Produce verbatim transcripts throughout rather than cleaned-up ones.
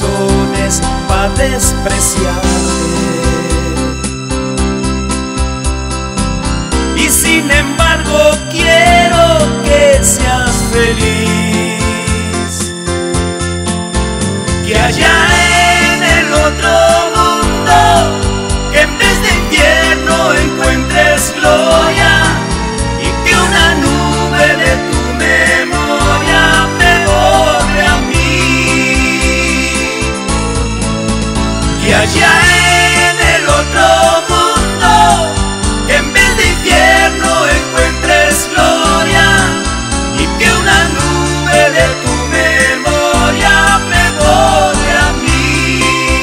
razones para despreciarte. Y sin embargo quiero que seas feliz, que allá en el otro mundo, que en vez de infierno encuentres gloria, y que una nube de tu memoria me borre a mí. Que allá en el otro mundo, que en vez de infierno encuentres gloria, y que una nube de tu memoria me borre a mí.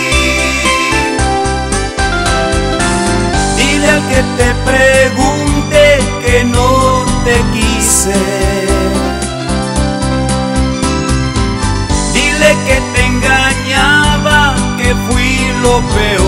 Dile al que te pregunte que no te quise, dile que te engañaba, que fui lo peor.